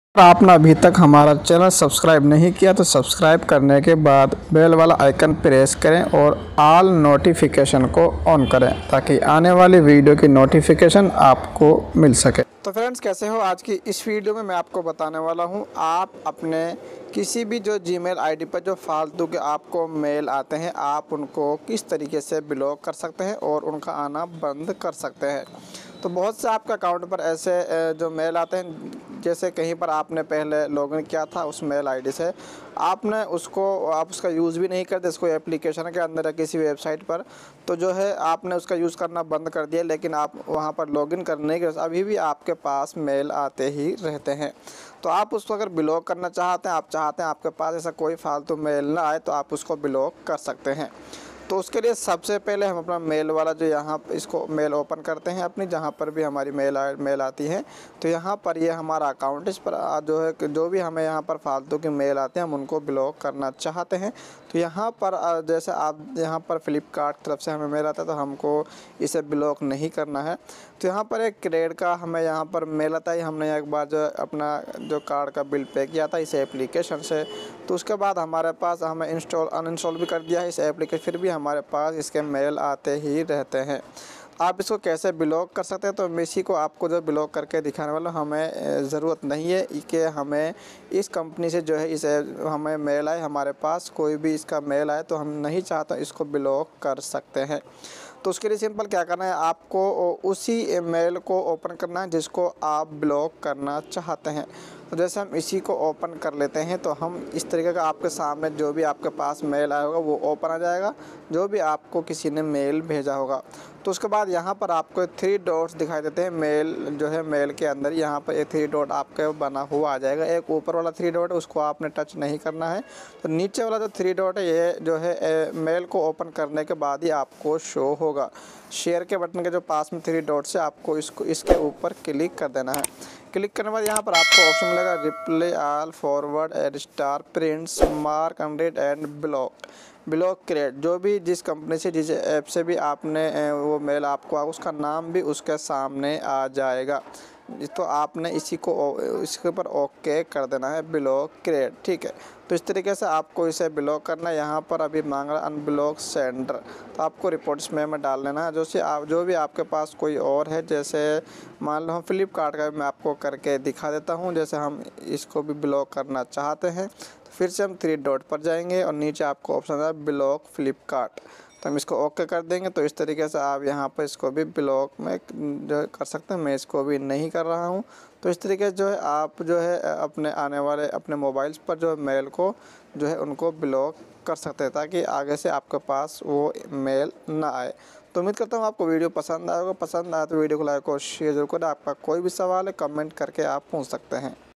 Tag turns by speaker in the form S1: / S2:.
S1: आपने अभी तक हमारा चैनल सब्सक्राइब नहीं किया तो सब्सक्राइब करने के बाद बेल वाला आइकन प्रेस करें और ऑल नोटिफिकेशन को ऑन करें ताकि आने वाली वीडियो की नोटिफिकेशन आपको मिल सके। तो फ्रेंड्स, कैसे हो? आज की इस वीडियो में मैं आपको बताने वाला हूं, आप अपने किसी भी जो जीमेल आईडी पर जो फालतू के आपको मेल आते हैं आप उनको किस तरीके से ब्लॉक कर सकते हैं और उनका आना बंद कर सकते हैं। तो बहुत से आपके अकाउंट पर ऐसे जो मेल आते हैं, जैसे कहीं पर आपने पहले लॉगिन किया था उस मेल आईडी से, आपने आप उसका यूज़ भी नहीं करते, इसको एप्लीकेशन के अंदर या किसी वेबसाइट पर, तो जो है आपने उसका यूज़ करना बंद कर दिया, लेकिन आप वहाँ पर लॉगिन करने के अभी भी आपके पास मेल आते ही रहते हैं। तो आप उसको अगर ब्लॉक करना चाहते हैं, आप चाहते हैं आपके पास ऐसा कोई फालतू मेल ना आए, तो आप उसको ब्लॉक कर सकते हैं। तो उसके लिए सबसे पहले हम अपना मेल वाला जो यहाँ इसको मेल ओपन करते हैं अपनी, जहाँ पर भी हमारी मेल आती है। तो यहाँ पर ये हमारा अकाउंट, इस पर जो है जो भी हमें यहाँ पर फालतू के मेल आते हैं हम उनको ब्लॉक करना चाहते हैं। तो यहाँ पर जैसे आप यहाँ पर फ्लिपकार्ट की तरफ से हमें मेल आता है तो हमको इसे ब्लॉक नहीं करना है। तो यहाँ पर एक क्रेडिट का हमें यहाँ पर मेल आता है, हमने एक बार जो अपना जो कार्ड का बिल पे किया था इस एप्लीकेशन से, तो उसके बाद हमारे पास हमें अनइंस्टॉल भी कर दिया है इस एप्लीकेशन, फिर भी हमारे पास इसके मेल आते ही रहते हैं। आप इसको कैसे ब्लॉक कर सकते हैं, तो मैं इसी को आपको जो ब्लॉक करके दिखाने वाला हूँ। हमें ज़रूरत नहीं है कि हमें इस कंपनी से जो है इसे हमें मेल आए, हमारे पास कोई भी इसका मेल आए तो हम नहीं चाहते इसको ब्लॉक कर सकते हैं। तो उसके लिए सिंपल क्या करना है, आपको उसी मेल को ओपन करना है जिसको आप ब्लॉक करना चाहते हैं। तो जैसे हम इसी को ओपन कर लेते हैं तो हम इस तरीके का आपके सामने जो भी आपके पास मेल आया होगा वो ओपन आ जाएगा, जो भी आपको किसी ने मेल भेजा होगा। तो उसके बाद यहाँ पर आपको 3 डॉट्स दिखाई देते हैं मेल जो है मेल के अंदर, यहाँ पर ये 3 डॉट आपके बना हुआ आ जाएगा। एक ऊपर वाला 3 डॉट है उसको आपने टच नहीं करना है, तो नीचे वाला जो 3 डॉट है ये जो है मेल को ओपन करने के बाद ही आपको शो होगा। शेयर के बटन के जो पास में 3 डॉट्स है आपको इसके ऊपर क्लिक कर देना है। क्लिक करने के बाद यहाँ पर आपको ऑप्शन मिलेगा reply all, forward add, star, prints, mark, unread and block create. जो भी जिस कंपनी से जिस ऐप से भी आपने वो मेल आपको उसका नाम भी उसके सामने आ जाएगा। तो आपने इसके ऊपर ओके कर देना है, ब्लॉक क्रिएट, ठीक है। तो इस तरीके से आपको इसे ब्लॉक करना है। यहाँ पर अभी मांग रहा अनब्लॉक सेंडर, तो आपको रिपोर्ट्स में डाल लेना है। जो भी आपके पास कोई और है, जैसे मान लो हम फ्लिपकार्ट का मैं आपको करके दिखा देता हूँ। जैसे हम इसको भी ब्लॉक करना चाहते हैं तो फिर से हम 3 डॉट पर जाएंगे और नीचे आपको ऑप्शन है ब्लॉक फ्लिपकार्ट, तो हम इसको ओके कर देंगे। तो इस तरीके से आप यहाँ पर इसको भी ब्लॉक में जो कर सकते हैं। मैं इसको भी नहीं कर रहा हूँ। तो इस तरीके से जो है आप जो है अपने आने वाले अपने मोबाइल्स पर जो मेल को जो है उनको ब्लॉक कर सकते हैं ताकि आगे से आपके पास वो मेल ना आए। तो उम्मीद करता हूँ आपको वीडियो पसंद आएगा। पसंद आए तो वीडियो को लाइक और शेयर जरूर करें। आपका कोई भी सवाल है कमेंट करके आप पूछ सकते हैं।